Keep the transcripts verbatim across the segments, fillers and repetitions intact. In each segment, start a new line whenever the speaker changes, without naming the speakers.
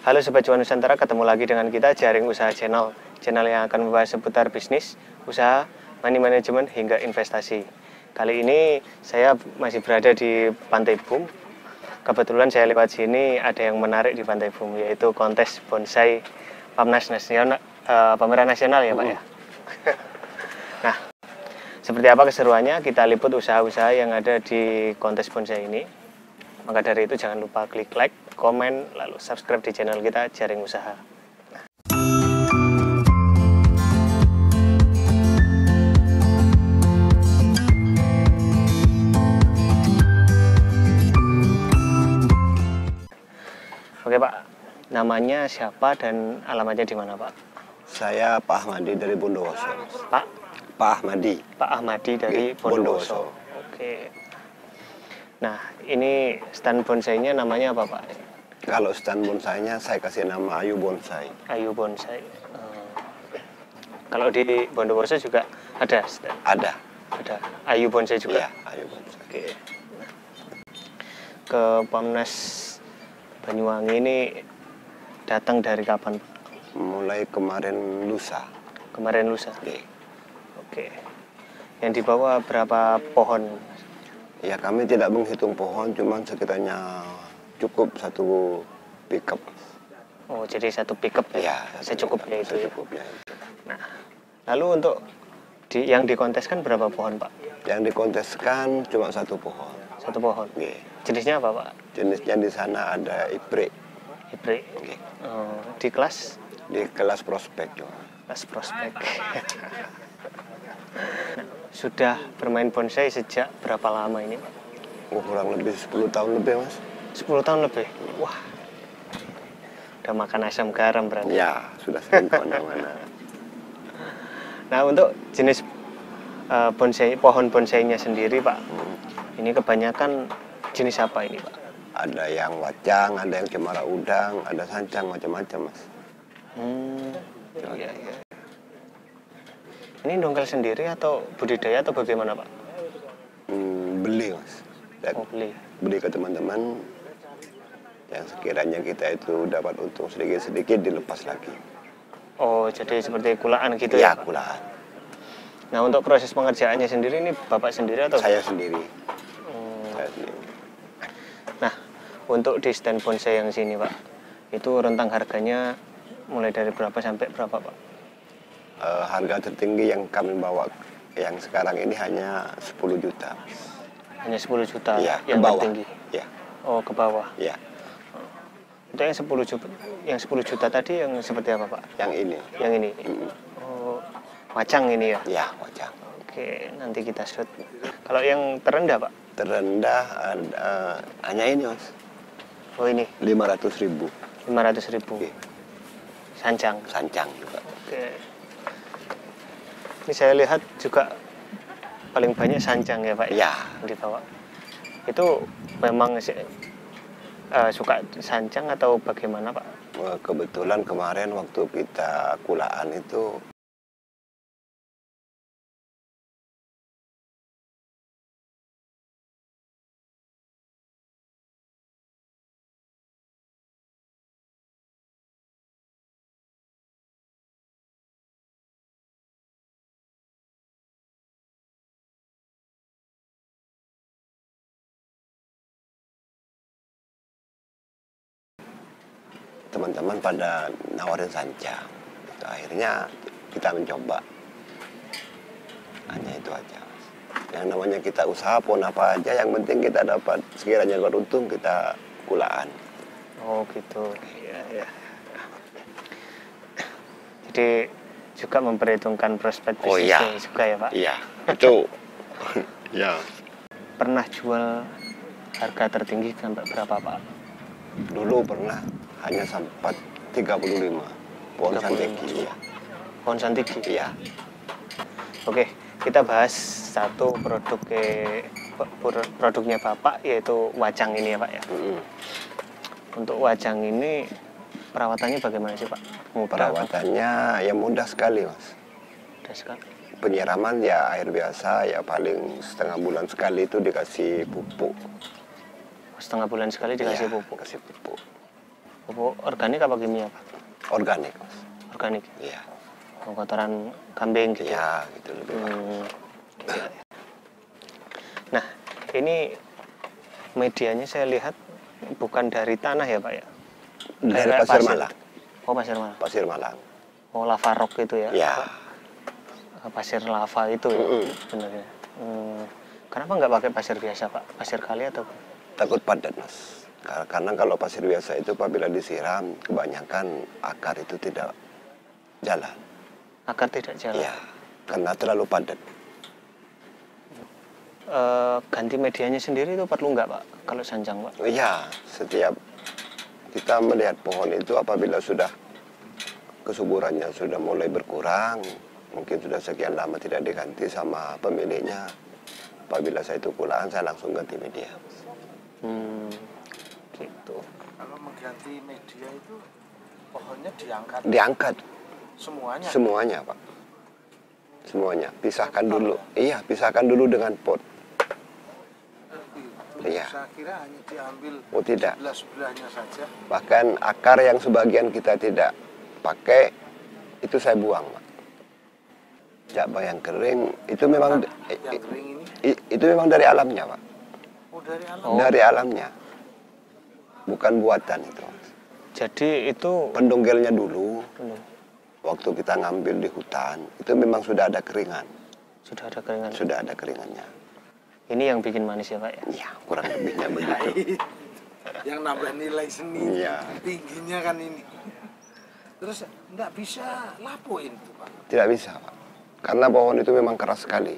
Halo Sobat Cuan Nusantara, ketemu lagi dengan kita Jaring Usaha Channel. Channel yang akan membahas seputar bisnis, usaha, money management, hingga investasi. Kali ini saya masih berada di Pantai Bum. Kebetulan saya lewat sini ada yang menarik di Pantai Bum, yaitu kontes bonsai Pamnas Nasional, uh, pameran nasional ya Pak ya. Nah, seperti apa keseruannya, kita liput usaha-usaha yang ada di kontes bonsai ini. Maka dari itu jangan lupa klik like, komen, lalu subscribe di channel kita Jaring Usaha. Nah. Oke Pak, namanya siapa dan alamatnya di mana Pak?
Saya Pak Ahmadi dari Bondowoso.
Pak?
Pak Ahmadi.
Pak Ahmadi dari Bondowoso.
Bondowoso.
Oke. Nah, ini stand bonsainya namanya apa Pak?
Kalau stand bonsainya saya kasih nama Ayu Bonsai.
Ayu Bonsai. Hmm. Kalau di Bondowoso juga ada stand?
Ada.
Ada. Ayu Bonsai juga?
Iya, Ayu Bonsai.
Oke. Nah, ke Pamnas Banyuwangi ini datang dari kapan Pak?
Mulai kemarin lusa.
Kemarin lusa?
Oke.
Oke. Yang dibawa berapa pohon?
Ya kami tidak menghitung pohon, cuman sekitarnya cukup satu pickup.
Oh, jadi satu pickup ya?
Ya,
secukupnya itu.
Secukupnya
Ya?
itu.
Nah, lalu untuk di, yang dikonteskan berapa pohon Pak?
Yang dikonteskan cuma satu pohon.
Satu pohon.
Oke.
Jenisnya apa Pak?
Jenisnya di sana ada ibre.
Ibre.
Oke.
Oh, di kelas?
Di kelas prospek juga.
Kelas prospek. Nah, sudah bermain bonsai sejak berapa lama ini Pak?
Oh, kurang lebih sepuluh tahun lebih Mas.
sepuluh tahun lebih? Wah, udah makan asam garam berarti?
Ya, sudah sering kemana-mana.
Nah, untuk jenis uh, bonsai, pohon bonsainya sendiri Pak, hmm. ini kebanyakan jenis apa ini Pak?
Ada yang wacang, ada yang cemara udang, ada sancang, macam-macam Mas.
Hmm, iya, iya. Ini dongkel sendiri atau budidaya atau bagaimana Pak?
Hmm, beli Mas. Dan
oh, beli.
Beli ke teman-teman yang sekiranya kita itu dapat untung sedikit-sedikit dilepas lagi.
Oh, jadi seperti kulaan gitu
ya?
Ya,
kulaan.
Nah, untuk proses pengerjaannya sendiri ini Bapak sendiri atau?
Saya sendiri.
Hmm.
Saya sendiri.
Nah, untuk di stand bonsai yang sini Pak, itu rentang harganya mulai dari berapa sampai berapa Pak?
Uh, harga tertinggi yang kami bawa yang sekarang ini hanya sepuluh juta.
Hanya sepuluh juta
ya,
yang
ke bawah.
tertinggi?
Ya.
Oh, ke bawah?
Ya.
Untuk yang sepuluh juta, yang sepuluh juta tadi yang seperti apa Pak?
Yang ini.
Yang ini?
Mm-hmm.
Oh, wacang ini ya?
Ya, wacang.
Oke, nanti kita shoot. Kalau yang terendah Pak?
Terendah ada, uh, hanya ini Mas.
Oh ini?
lima ratus ribu.
lima ratus ribu? Oke. Sancang?
Sancang juga.
Oke. Ini saya lihat juga paling banyak sancang ya Pak?
Ya.
Di bawah. Itu memang uh, suka sancang atau bagaimana Pak?
Kebetulan kemarin waktu kita kulaan itu teman-teman pada nawarin sancang. Itu akhirnya kita mencoba. Hanya itu aja. Yang namanya kita usaha pun apa aja, yang penting kita dapat sekiranya beruntung kita kulaan.
Oh gitu. Ya, ya. Jadi juga memperhitungkan prospek bisnisnya. Oh, iya. Juga ya Pak?
Iya. Itu. Ya.
Pernah jual harga tertinggi sampai berapa Pak?
Dulu pernah. Hanya sempat tiga puluh lima pohon santiki. Ya.
Pohon santiki?
Iya.
Oke, kita bahas satu produk eh, produknya Bapak, yaitu wacang ini ya Pak ya. Mm-hmm. Untuk wacang ini perawatannya bagaimana sih Pak?
Mudah, perawatannya Pak? Ya mudah sekali Mas.
Mudah sekali.
Penyiraman ya air biasa, ya paling setengah bulan sekali itu dikasih pupuk.
Setengah bulan sekali dikasih
ya,
pupuk?
Kasih pupuk.
Pupuk organik apa kimia, Pak?
Organik, Mas.
Organik.
Iya.
Kotoran kambing gitu.
Iya, gitu lebih
Hmm.
bagus.
Iya. Nah, ini medianya saya lihat bukan dari tanah ya, Pak ya?
Dari
Kayak
Pasir Malang.
Oh, pasir Malang.
Pasir Malang.
Oh, lava rock itu ya?
Ya.
Pasir lava itu ya,
Mm-mm.
sebenarnya. Hmm. Kenapa nggak pakai pasir biasa, Pak? Pasir kali atau?
Takut padat, Mas. Kar- Karena kalau pasir biasa itu apabila disiram, kebanyakan akar itu tidak jalan.
Akar tidak jalan.
Iya, karena terlalu padat.
Eh, ganti medianya sendiri itu perlu nggak, Pak? Kalau sanjang, Pak?
Iya, setiap kita melihat pohon itu apabila sudah kesuburannya sudah mulai berkurang, mungkin sudah sekian lama tidak diganti sama pemiliknya. Apabila saya itu pulang, saya langsung ganti media.
Hmm, gitu.
Kalau mengganti media itu pohonnya diangkat
Diangkat
semuanya.
semuanya, Pak. Semuanya. Pisahkan dulu. Iya, pisahkan dulu dengan pot. Iya.
Saya kira hanya diambil
Oh, tidak.
sebelah-sebelahnya saja.
Bahkan akar yang sebagian kita tidak pakai, itu saya buang, Pak. Jaba yang kering, itu memang
Yang kering ini,
i- itu memang dari alamnya, Pak.
oh dari alam.
Oh.
Dari alamnya. Bukan buatan itu.
Jadi itu
Pendonggelnya dulu,
Hmm,
waktu kita ngambil di hutan, itu memang sudah ada keringan.
sudah ada keringan.
Sudah ada keringannya.
Ini yang bikin manis ya, Pak ya?
Ya, kurang lebihnya begitu.
Yang nambah nilai seni
Iya.
tingginya kan ini. Terus enggak bisa lapuin tuh, Pak.
Tidak bisa, Pak. Karena pohon itu memang keras sekali.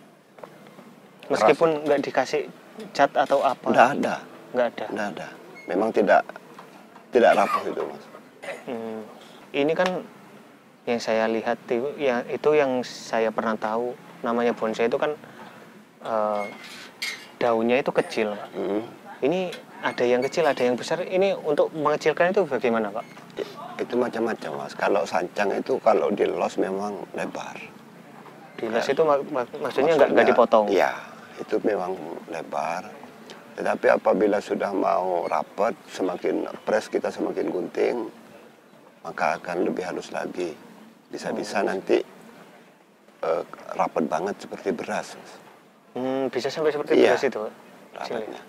Meskipun nggak dikasih cat atau apa?
Tidak ada,
Nggak ada.
tidak ada. Memang tidak tidak rapuh itu, Mas.
Hmm. Ini kan yang saya lihat itu, ya, itu yang saya pernah tahu namanya bonsai itu kan eh, daunnya itu kecil, Pak.
Mm.
Ini ada yang kecil, ada yang besar. Ini untuk mengecilkan itu bagaimana, Pak?
I- Itu macam-macam, Mas. Kalau sancang itu kalau dilos memang lebar.
Dilas itu mak- mak- maksudnya nggak nggak dipotong.
Iya, itu memang lebar. Tetapi apabila sudah mau rapat, semakin pres kita semakin gunting, maka akan lebih halus lagi. Bisa-bisa nanti eh, rapat banget seperti beras, Mas.
Hmm, bisa sampai seperti
Iya,
beras itu, Pak? Kecil ya?
rapatnya.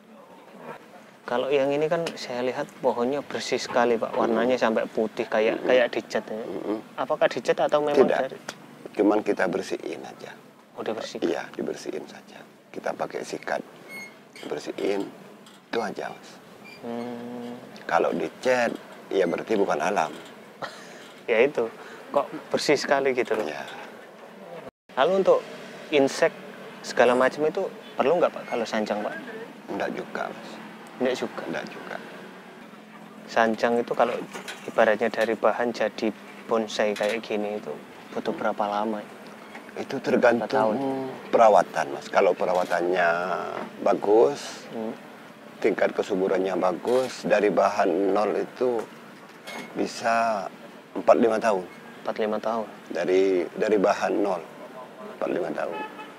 Kalau yang ini kan saya lihat pohonnya bersih sekali, Pak. Warnanya sampai putih kayak kayak dicat ya.
Mm-mm.
Apakah dicat atau memang
Tidak,
dari
cuman kita bersihin aja.
udah bersih?
Iya, dibersihin saja. Kita pakai sikat, bersihin, itu aja, Mas.
Hmm,
Kalau dicat, ya berarti bukan alam.
ya itu. Kok bersih sekali gitu loh.
Ya,
Lalu untuk insek segala macam itu perlu nggak, Pak, kalau sancang, Pak?
enggak juga, Mas.
Enggak juga.
Enggak juga.
Sancang itu kalau ibaratnya dari bahan jadi bonsai kayak gini itu butuh berapa lama?
Itu
Berapa tahun?
tergantung perawatan, Mas. Kalau perawatannya bagus,
Hmm.
tingkat kesuburannya bagus, dari bahan nol itu bisa empat lima tahun.
empat lima tahun.
Dari dari bahan nol, empat lima tahun.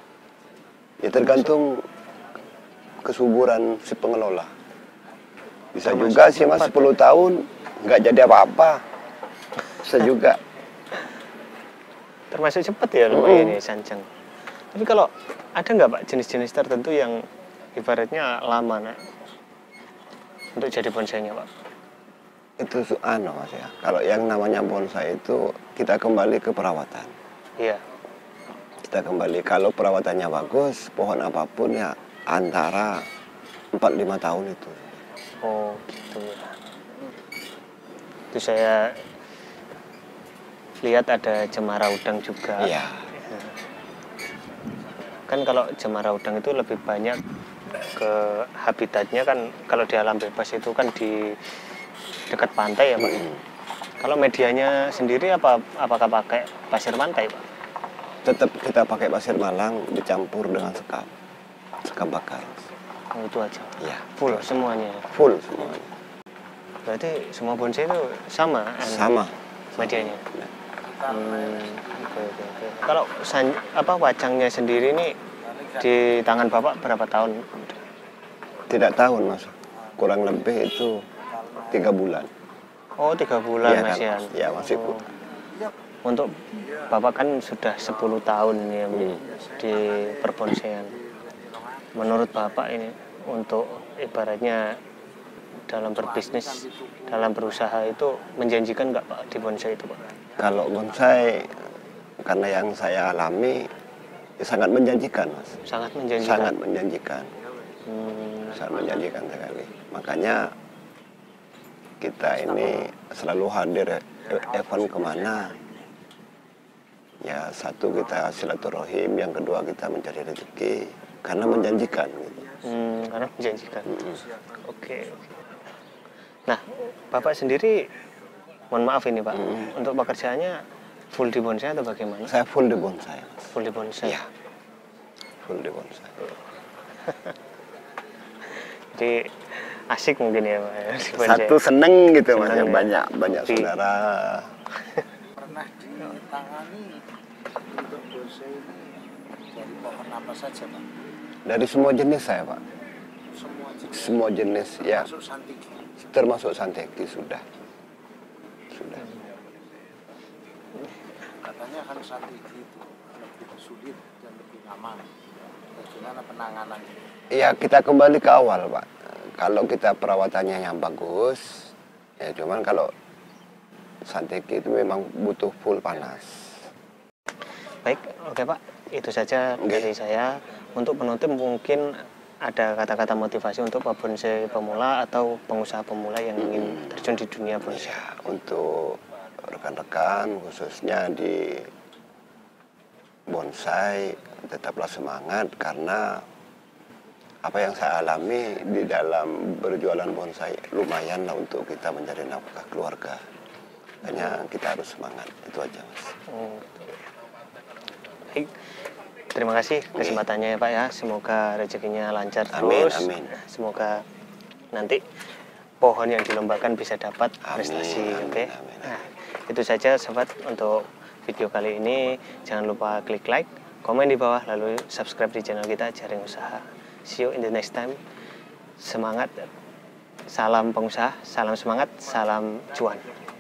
Ya tergantung kesuburan si pengelola. Bisa
Termasuk
juga sih, Mas,
cepat,
sepuluh tahun nggak jadi apa-apa. Bisa juga.
Termasuk cepat ya lumayan
Mm.
ya sancang. Tapi kalau ada nggak, Pak, jenis-jenis tertentu yang ibaratnya lama, nak, untuk jadi bonsainya, Pak?
Itu su- anu, Mas, ya. Kalau yang namanya bonsai itu kita kembali ke perawatan.
Iya.
Kita kembali kalau perawatannya bagus, pohon apapun ya antara empat lima tahun itu.
Oh gitu ya. Itu saya lihat ada cemara udang juga.
Iya.
Kan kalau cemara udang itu lebih banyak ke habitatnya kan kalau di alam bebas itu kan di dekat pantai ya, Pak.
Mm.
Kalau medianya sendiri apa apakah pakai pasir pantai, Pak?
Tetap kita pakai pasir Malang dicampur dengan sekam. Sekam bakar.
Oh, itu aja.
Iya.
Full semuanya.
Full semuanya.
Berarti semua bonsai itu sama anu,
Sama.
medianya.
Ya.
Hmm, oke, oke, oke. Kalau san- apa wacangnya sendiri ini di tangan Bapak berapa tahun?
Tidak tahun, Mas. Kurang lebih itu tiga bulan.
Oh, tiga bulan
Iya
Mas
kan?
ya.
Ya masih Bu.
Oh. Untuk Bapak kan sudah sepuluh tahun ya
Hmm.
di perbonsaian. Menurut Bapak ini untuk ibaratnya dalam berbisnis, dalam berusaha itu menjanjikan nggak Pak di bonsai itu Pak?
Kalau bonsai, karena yang saya alami, ya sangat menjanjikan Mas.
Sangat menjanjikan.
Sangat menjanjikan.
Hmm,
Sangat menjanjikan sekali. Makanya kita ini selalu hadir e- event kemana. Ya satu kita silaturahim, yang kedua kita mencari rezeki. Karena menjanjikan. Gitu.
hmm, karena menjanjikan.
Mm-mm.
Oke. Nah, Bapak sendiri, mohon maaf ini Pak,
Mm.
untuk pekerjaannya full di bonsai atau bagaimana?
Saya full di bonsai. Mas.
Full di bonsai.
Iya. Full di bonsai.
Jadi asik mungkin ya Pak ya, di bonsai.
Satu seneng gitu Mas,
Seneng
ya.
ya.
banyak banyak
Hobi.
saudara.
Pernah ditangani untuk bonsai ini dari pohon apa saja Pak?
Dari semua jenis saya Pak.
Semua jenis.
Semua jenis ya,
Masuk santiki.
termasuk santeki sudah. Sudah.
Katanya kan santiki itu lebih sulit dan lebih lama. Bagaimana penanganannya?
Iya, kita kembali ke awal Pak. Kalau kita perawatannya yang bagus, ya cuman kalau santeki itu memang butuh full panas.
Baik, oke Pak. Itu saja
Oke.
dari saya. Untuk penutup mungkin ada kata-kata motivasi untuk pebonsai pemula atau pengusaha pemula yang ingin terjun di dunia bonsai.
Ya, untuk rekan-rekan khususnya di bonsai tetaplah semangat karena apa yang saya alami di dalam berjualan bonsai lumayan lah untuk kita mencari nafkah keluarga. Hanya kita harus semangat, itu aja Mas.
Oh, gitu. Baik. Terima kasih kesempatannya ya Pak ya. Semoga rezekinya lancar
Amin,
terus.
amin.
Semoga nanti pohon yang dilombakan bisa dapat
Amin,
prestasi.
amin,
Oke.
amin.
Nah, itu saja sobat untuk video kali ini. Jangan lupa klik like, komen di bawah, lalu subscribe di channel kita Jaring Usaha. See you in the next time. Semangat. Salam pengusaha, salam semangat, salam cuan.